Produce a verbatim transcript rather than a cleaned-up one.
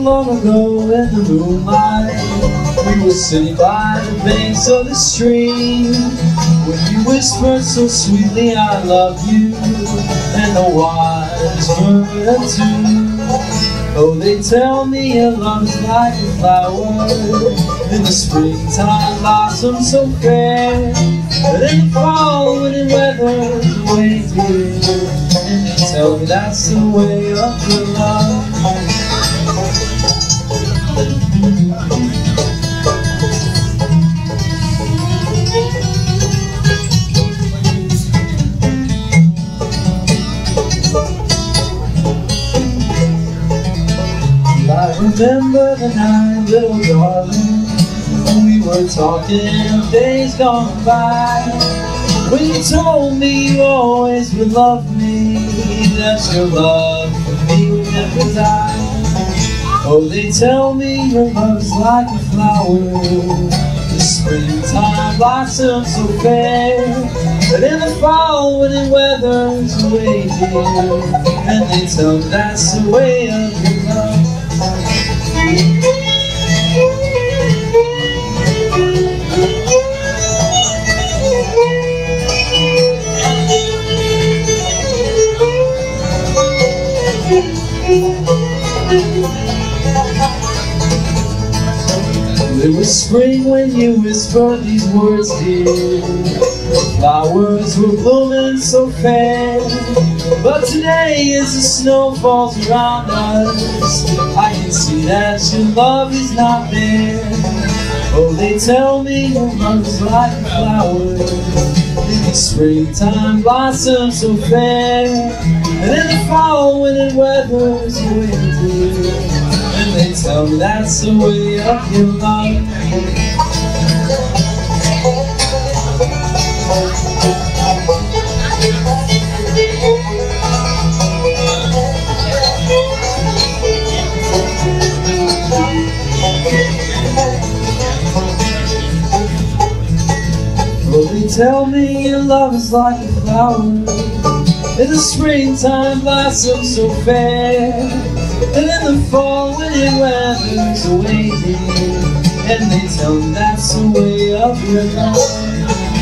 long ago in the moonlight, we were sitting by the banks of the stream, when you whispered so sweetly, I love you, and the wise murmured too. Oh, they tell me your love is like a flower, in the springtime blossoms so fair, but in the fall when it weathers away, dear, and they tell me that's the way of your love. I remember the night, little darling, when we were talking of days gone by, when you told me you always would love me, that your love for me would never die. Oh, they tell me your love's like a flower, the springtime blossoms so fair, but in the fall when it weathers away, dear, and they tell me that's the way of your love. It was spring when you whispered these words, dear. The flowers were blooming so fair, but today as the snow falls around us, I can see that your love is not there. Oh, they tell me your love is like a flower, in the springtime blossoms so fair, and in the fall when it weathers away, dear, and they tell me that's the way of your love. Oh, they tell me your love is like a flower, in the springtime blossoms so fair, and in the fall when it weathers away, dear, and they tell me that's the way of your love.